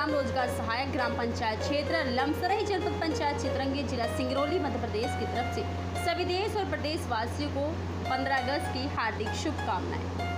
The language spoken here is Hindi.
ग्राम रोजगार सहायक ग्राम पंचायत क्षेत्र लमसरही जनपद पंचायत चितरंगी जिला सिंगरौली मध्य प्रदेश की तरफ से सभी देश और प्रदेश वासियों को 15 अगस्त की हार्दिक शुभकामनाएं।